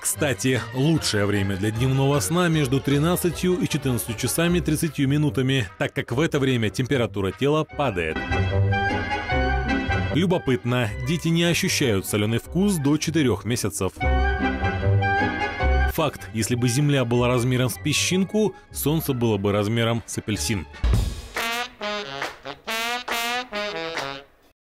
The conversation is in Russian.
Кстати, лучшее время для дневного сна между 13 и 14 часами 30 минутами, так как в это время температура тела падает. Любопытно, дети не ощущают соленый вкус до 4 месяцев. Факт: если бы Земля была размером с песчинку, Солнце было бы размером с апельсин.